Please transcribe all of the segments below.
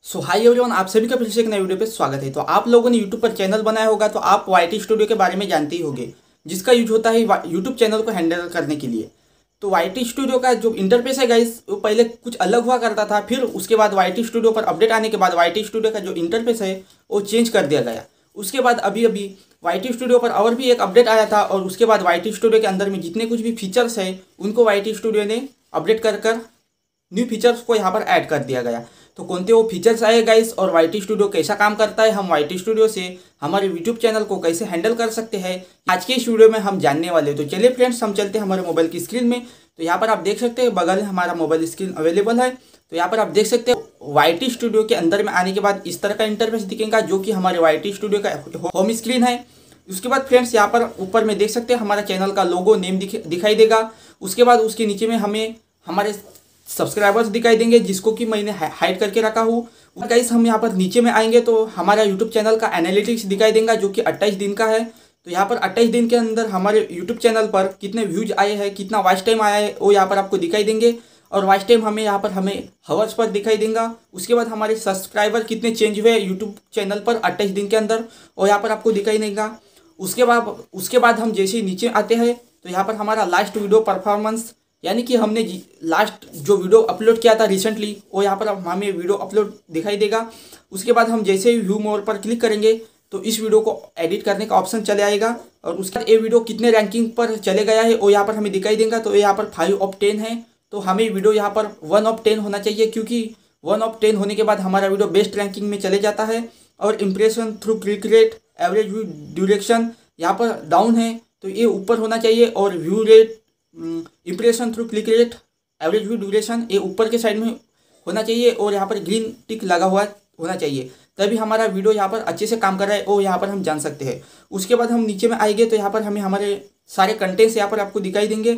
सो high everyone, आप सभी का फिर से एक नए वीडियो पे स्वागत है। तो आप लोगों ने यूट्यूब पर चैनल बनाया होगा तो आप वाईटी स्टूडियो के बारे में जानते ही होंगे, जिसका यूज होता है यूट्यूब चैनल को हैंडल करने के लिए। तो वाईटी स्टूडियो का जो इंटरफेस है गाइस, वो पहले कुछ अलग हुआ करता था। फिर उसके बाद वाईटी स्टूडियो पर अपडेट आने के बाद वाईटी स्टूडियो का जो इंटरफेस है वो चेंज कर दिया गया। उसके बाद अभी अभी वाईटी स्टूडियो पर और भी एक अपडेट आया था, और उसके बाद वाईटी स्टूडियो के अंदर में जितने कुछ भी फीचर्स है उनको वाईटी स्टूडियो ने अपडेट कर न्यू फीचर्स को यहाँ पर ऐड कर दिया गया। तो कौन से वो फीचर्स आए गाइस, और वाईटी स्टूडियो कैसा काम करता है, हम वाईटी स्टूडियो से हमारे यूट्यूब चैनल को कैसे हैंडल कर सकते हैं, आज के इस वीडियो में हम जानने वाले हैं। तो चलिए फ्रेंड्स, हम चलते हैं हमारे मोबाइल की स्क्रीन में। तो यहाँ पर आप देख सकते हैं बगल में हमारा मोबाइल स्क्रीन अवेलेबल है। तो यहाँ पर आप देख सकते हैं वाईटी स्टूडियो के अंदर में आने के बाद इस तरह का इंटरफेस दिखेगा, जो कि हमारे वाईटी स्टूडियो का होम स्क्रीन है। उसके बाद फ्रेंड्स यहाँ पर ऊपर में देख सकते हैं हमारा चैनल का लोगो नेम दिखाई देगा। उसके बाद उसके नीचे में हमें हमारे सब्सक्राइबर्स दिखाई देंगे, जिसको कि मैंने हाइड करके रखा हूँ। गाइस हम यहाँ पर नीचे में आएंगे तो हमारा यूट्यूब चैनल का एनालिटिक्स दिखाई देगा, जो कि 28 दिन का है। तो यहाँ पर 28 दिन के अंदर हमारे यूट्यूब चैनल पर कितने व्यूज आए हैं, कितना वॉच टाइम आया है, वो यहाँ पर आपको दिखाई देंगे। और वॉच टाइम हमें यहाँ पर हमें हवर्स पर दिखाई देगा। उसके बाद हमारे सब्सक्राइबर कितने चेंज हुए यूट्यूब चैनल पर 28 दिन के अंदर, और यहाँ पर आपको दिखाई देगा। उसके बाद हम जैसे ही नीचे आते हैं तो यहाँ पर हमारा लास्ट वीडियो परफॉर्मेंस, यानी कि हमने लास्ट जो वीडियो अपलोड किया था रिसेंटली, वो यहाँ पर हमें वीडियो अपलोड दिखाई देगा। उसके बाद हम जैसे ही व्यू मोर पर क्लिक करेंगे तो इस वीडियो को एडिट करने का ऑप्शन चले आएगा, और उसके बाद ये वीडियो कितने रैंकिंग पर चले गया है वो यहाँ पर हमें दिखाई देगा। तो यहाँ पर 5 ऑफ 10 है, तो हमें वीडियो यहाँ पर 1 ऑफ 10 होना चाहिए, क्योंकि 1 ऑफ 10 होने के बाद हमारा वीडियो बेस्ट रैंकिंग में चले जाता है। और impression through click rate, average view duration यहाँ पर डाउन है, तो ये ऊपर होना चाहिए। और view rate, impression through click rate, average view duration ये ऊपर के साइड में होना चाहिए, और यहाँ पर ग्रीन टिक लगा हुआ होना चाहिए, तभी हमारा वीडियो यहाँ पर अच्छे से काम कर रहा है वो यहाँ पर हम जान सकते हैं। उसके बाद हम नीचे में आएंगे तो यहाँ पर हमें हमारे सारे कंटेंट्स यहाँ पर आपको दिखाई देंगे।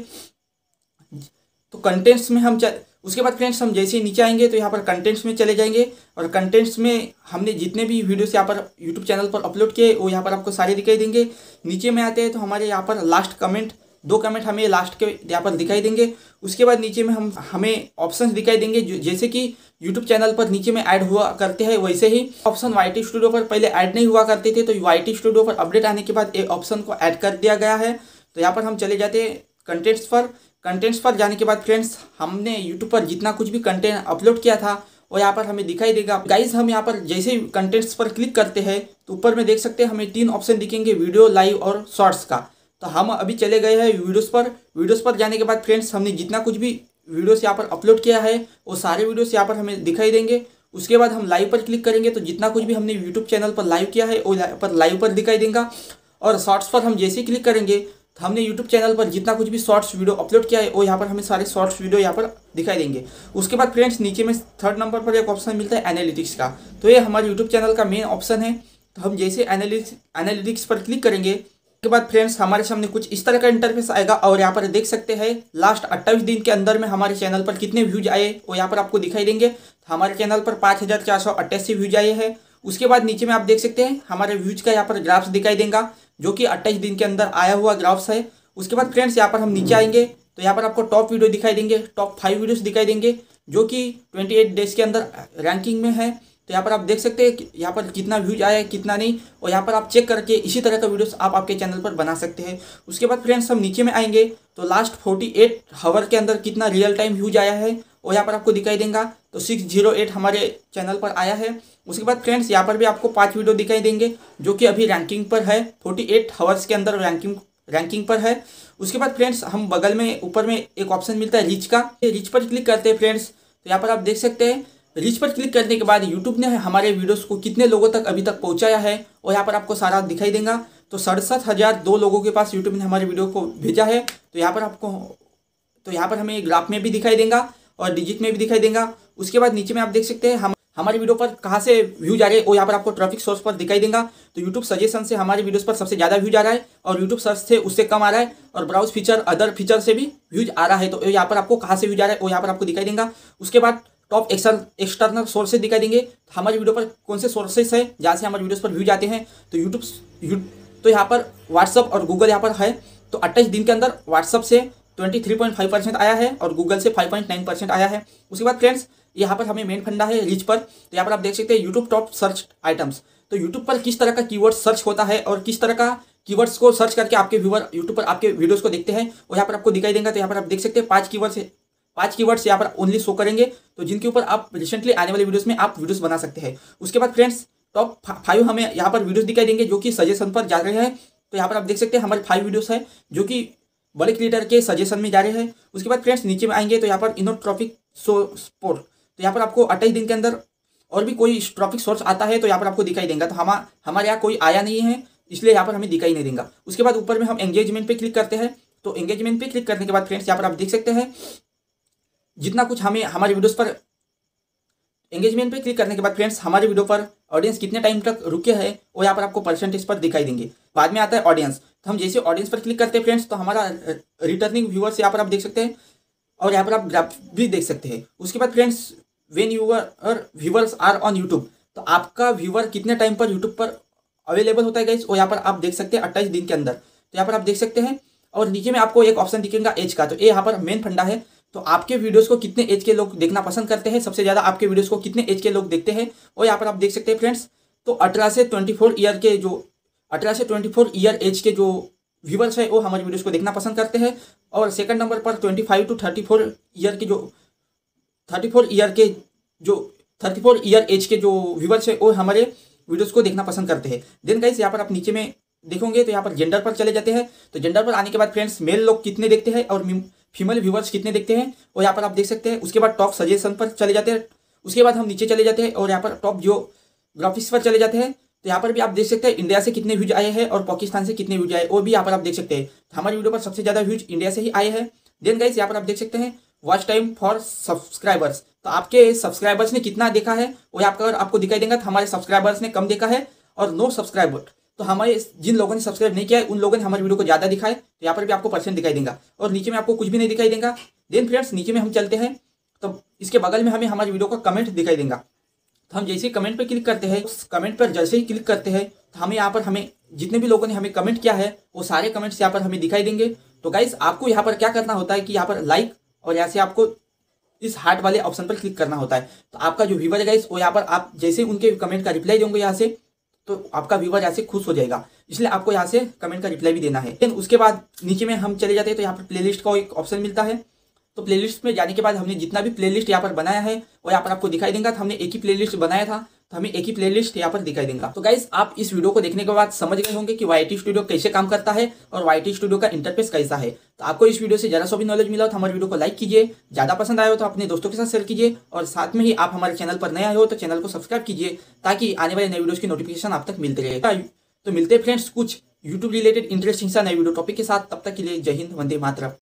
तो कंटेंट्स में उसके बाद फ्रेंड्स हम जैसे ही नीचे आएंगे तो यहाँ पर कंटेंट्स में चले जाएंगे, और कंटेंट्स में हमने जितने भी वीडियोस यहाँ पर यूट्यूब चैनल पर अपलोड किए वो यहाँ पर आपको सारे दिखाई देंगे। नीचे में आते हैं तो हमारे यहाँ पर लास्ट कमेंट, 2 कमेंट हमें लास्ट के यहाँ पर दिखाई देंगे। उसके बाद नीचे में हमें ऑप्शंस दिखाई देंगे, जैसे कि यूट्यूब चैनल पर नीचे में ऐड हुआ करते हैं, वैसे ही ऑप्शन वाईटी स्टूडियो पर पहले ऐड नहीं हुआ करते थे। तो वाईटी स्टूडियो पर अपडेट आने के बाद ये ऑप्शन को ऐड कर दिया गया है। तो यहाँ पर हम चले जाते हैं कंटेंट्स पर जाने के बाद फ्रेंड्स हमने यूट्यूब पर जितना कुछ भी कंटेंट अपलोड किया था वो यहाँ पर हमें दिखाई देगा। गाइस हम यहाँ पर जैसे ही कंटेंट्स पर क्लिक करते हैं तो ऊपर में देख सकते हैं हमें 3 ऑप्शन दिखेंगे, वीडियो, लाइव और शॉर्ट्स का। तो हम अभी चले गए हैं वीडियोस पर जाने के बाद फ्रेंड्स हमने जितना कुछ भी वीडियोस यहाँ पर अपलोड किया है वो सारे वीडियोस यहाँ पर हमें दिखाई देंगे। उसके बाद हम लाइव पर क्लिक करेंगे तो जितना कुछ भी हमने यूट्यूब चैनल पर लाइव किया है वो लाइव पर दिखाई देगा। और शॉर्ट्स पर हम जैसे ही क्लिक करेंगे तो हमने यूट्यूब चैनल पर जितना कुछ भी शॉर्ट्स वीडियो अपलोड किया है वो यहाँ पर हमें सारे शॉर्ट्स वीडियो यहाँ पर दिखाई देंगे। उसके बाद फ्रेंड्स नीचे में 3rd नंबर पर एक ऑप्शन मिलता है एनालिटिक्स का। तो ये हमारे यूट्यूब चैनल का मेन ऑप्शन है। तो हम जैसे एनालिटिक्स पर क्लिक करेंगे के बाद फ्रेंड्स हमारे सामने कुछ इस तरह का इंटरफेस आएगा, और यहाँ पर देख सकते हैं लास्ट 28 दिन के अंदर में हमारे चैनल पर कितने व्यूज आए वो यहाँ पर आपको दिखाई देंगे। तो हमारे चैनल पर 5488 व्यूज आए हैं। उसके बाद नीचे में आप देख सकते हैं हमारे व्यूज का यहाँ पर ग्राफ्स दिखाई देगा, जो कि 28 दिन के अंदर आया हुआ ग्राफ्स है। उसके बाद फ्रेंड्स यहाँ पर हम नीचे आएंगे तो यहाँ पर आपको टॉप वीडियो दिखाई देंगे, टॉप 5 वीडियोस दिखाई देंगे, जो कि 28 डेज के अंदर रैंकिंग में है। तो यहाँ पर आप देख सकते हैं यहाँ पर कितना व्यूज आया है कितना नहीं, और यहाँ पर आप चेक करके इसी तरह का वीडियोस आप आपके चैनल पर बना सकते हैं। उसके बाद फ्रेंड्स हम नीचे में आएंगे तो लास्ट 48 आवर के अंदर कितना रियल टाइम व्यूज आया है वो यहाँ पर आपको दिखाई देगा। तो 608 हमारे चैनल पर आया है। उसके बाद फ्रेंड्स यहाँ पर भी आपको 5 वीडियो दिखाई देंगे, जो कि अभी रैंकिंग पर है, 48 आवर्स के अंदर रैंकिंग पर है। उसके बाद फ्रेंड्स हम बगल में ऊपर में एक ऑप्शन मिलता है रीच का, रीच पर क्लिक करते हैं फ्रेंड्स। तो यहाँ पर आप देख सकते हैं रीच पर क्लिक करने के बाद यूट्यूब ने हमारे वीडियोस को कितने लोगों तक अभी तक पहुंचाया है और यहाँ पर आपको सारा दिखाई देगा। तो 67,002 लोगों के पास यूट्यूब ने हमारे वीडियो को भेजा है। तो यहाँ पर हमें ग्राफ में भी दिखाई देगा और डिजिट में भी दिखाई देगा। उसके बाद नीचे में आप देख सकते हैं हमारे वीडियो पर कहाँ से व्यूज आ रहे हैं वो यहाँ पर आपको ट्रैफिक सोर्स पर दिखाई देगा। तो यूट्यूब सजेशन से हमारे वीडियोस पर सबसे ज़्यादा व्यूज आ रहा है, और यूट्यूब सर्च से उससे कम आ रहा है, और ब्राउज फीचर अदर फीचर से भी व्यूज आ रहा है। तो यहाँ पर आपको कहाँ से व्यूज आ रहा है वो यहाँ पर आपको दिखाई देगा। उसके बाद टॉप एक्सटर्नल सोर्सेज दिखाई देंगे, हमारे वीडियो पर कौन से सोर्सेज है जहाँ से हमारे वीडियोस पर व्यूज आते हैं। तो यहाँ पर व्हाट्सअप और गूगल यहाँ पर है। तो 28 दिन के अंदर व्हाट्सअप से 23.5% आया है और गूगल से 5.9% आया है। उसके बाद फ्रेंड्स यहाँ पर हमें मेन फंडा है रीच पर। तो यहाँ पर आप देख सकते हैं यूट्यूब टॉप सर्च आइटम्स। तो यूट्यूब पर किस तरह का कीवर्ड सर्च होता है और किस तरह का कीवर्ड्स को सर्च करके आपके व्यूअर यूट्यूब पर आपके वीडियोस को देखते हैं, और यहाँ पर आपको दिखाई देगा। तो यहाँ पर आप देख सकते हैं 5 कीवर्ड्स यहाँ पर ओनली शो करेंगे, तो जिनके ऊपर आप रिसेंटली आने वाले वीडियोस में आप वीडियोस बना सकते हैं। उसके बाद फ्रेंड्स टॉप 5 हमें यहाँ पर वीडियोस दिखाई देंगे जो कि सजेशन पर जा रहे हैं। तो यहाँ पर आप देख सकते हैं हमारे 5 वीडियोस है जो कि बड़े क्रिएटर के सजेशन में जा रहे हैं। उसके बाद फ्रेंड्स नीचे में आएंगे तो यहाँ पर इनोट्रॉपिक स्पोर्ट, तो यहाँ पर आपको 28 दिन के अंदर और भी कोई ट्रॉपिक सोर्स आता है तो यहाँ पर आपको दिखाई देगा। तो हमारे यहाँ कोई आया नहीं है, इसलिए यहाँ पर हमें दिखाई नहीं देगा। उसके बाद ऊपर में हम एंगेजमेंट पे क्लिक करते हैं। तो एंगेजमेंट पे क्लिक करने के बाद फ्रेंड्स यहाँ पर आप देख सकते हैं जितना कुछ हमें हमारे वीडियोस पर एंगेजमेंट पे क्लिक करने के बाद फ्रेंड्स हमारे वीडियो पर ऑडियंस कितने टाइम तक रुके हैं वो यहाँ पर आपको परसेंटेज पर दिखाई देंगे। बाद में आता है ऑडियंस। तो हम जैसे ऑडियंस पर क्लिक करते हैं फ्रेंड्स तो हमारा रिटर्निंग व्यूअर्स यहाँ पर आप देख सकते हैं, और यहाँ पर आप ग्राफ भी देख सकते हैं। उसके बाद friends when your viewers are on YouTube, तो आपका व्यूअर कितने टाइम पर यूट्यूब पर अवेलेबल होता है गाइस, और यहाँ पर आप देख सकते हैं 28 दिन के अंदर। तो यहाँ पर आप देख सकते हैं, और नीचे में आपको एक ऑप्शन दिखेगा एज का। तो ये यहाँ पर मेन फंडा है। तो आपके वीडियोस को कितने एज के लोग देखना पसंद करते हैं, सबसे ज़्यादा आपके वीडियोस को कितने एज के लोग देखते हैं, और यहाँ पर आप देख सकते हैं फ्रेंड्स। तो 18 से 24 ईयर एज के जो व्यूवर्स है वो हमारे वीडियोस को देखना पसंद करते हैं। और सेकंड नंबर पर 25 to 34 ईयर के जो 34 ईयर एज के जो व्यूवर्स है वो हमारे वीडियोस को देखना पसंद करते हैं। देन गाइस यहाँ पर आप नीचे में देखोगे तो यहाँ पर जेंडर पर चले जाते हैं। तो जेंडर पर आने के बाद फ्रेंड्स मेल लोग कितने देखते हैं और फीमेल व्यूवर्स कितने देखते हैं वो यहाँ पर आप देख सकते हैं। उसके बाद टॉप सजेशन पर चले जाते हैं। उसके बाद हम नीचे चले जाते हैं और यहाँ पर टॉप जो ग्राफिक्स पर चले जाते हैं। तो यहाँ पर भी आप देख सकते हैं इंडिया से कितने व्यूज आए हैं और पाकिस्तान से कितने व्यूज आए वो भी यहाँ पर आप देख सकते हैं। हमारी वीडियो पर सबसे ज़्यादा व्यूज इंडिया से ही आए हैं। देन गाइस यहाँ पर आप देख सकते हैं वॉच टाइम फॉर सब्सक्राइबर्स, तो आपके सब्सक्राइबर्स ने कितना देखा है वो आपको दिखाई देगा। तो हमारे सब्सक्राइबर्स ने कम देखा है और नो सब्सक्राइबर, तो हमारे जिन लोगों ने सब्सक्राइब नहीं किया है उन लोगों ने हमारी वीडियो को ज़्यादा दिखाए। तो यहाँ पर भी आपको परसेंट दिखाई देगा और नीचे में आपको कुछ भी नहीं दिखाई देगा। देन फ्रेंड्स नीचे में हम चलते हैं तो इसके बगल में हमें हमारी वीडियो का कमेंट दिखाई देगा। तो हम जैसे ही कमेंट पर क्लिक करते हैं, उस कमेंट पर जैसे ही क्लिक करते हैं तो हमें यहाँ पर हमें जितने भी लोगों ने हमें कमेंट किया है वो सारे कमेंट्स यहाँ पर हमें दिखाई देंगे। तो गाइस आपको यहाँ पर क्या करना होता है कि यहाँ पर लाइक और यहाँ से आपको इस हार्ट वाले ऑप्शन पर क्लिक करना होता है। तो आपका जो व्यूवर है गाइस वो यहाँ पर आप जैसे उनके कमेंट का रिप्लाई देंगे यहाँ से तो आपका व्यूवर यहाँ से खुश हो जाएगा, इसलिए आपको यहाँ से कमेंट का रिप्लाई भी देना है। देन उसके बाद नीचे में हम चले जाते हैं तो यहाँ पर प्लेलिस्ट का एक ऑप्शन मिलता है। तो प्लेलिस्ट में जाने के बाद हमने जितना भी प्लेलिस्ट यहाँ पर बनाया है वो यहाँ पर आपको दिखाई देगा। तो हमने एक ही प्लेलिस्ट बनाया था तो हमें एक ही प्लेलिस्ट यहाँ पर दिखाई देगा। तो गाइस आप इस वीडियो को देखने के बाद समझ गए होंगे कि YT स्टूडियो कैसे काम करता है और YT स्टूडियो का इंटरफेस कैसा है। तो आपको इस वीडियो से जरा सा भी नॉलेज मिला तो हमारे वीडियो को लाइक कीजिए, ज़्यादा पसंद आया हो तो अपने दोस्तों के साथ शेयर कीजिए, और साथ में ही आप हमारे चैनल पर नए आए हो तो चैनल को सब्सक्राइब कीजिए ताकि आने वाले नए वीडियोज़ की नोटिफिकेशन आप तक मिलते रहे। तो मिलते हैं फ्रेंड्स कुछ यूट्यूब रिलेटेड इंटरेस्टिंग सा नए वीडियो टॉपिक के साथ। तब तक के लिए जय हिंद, वंदे मातरम।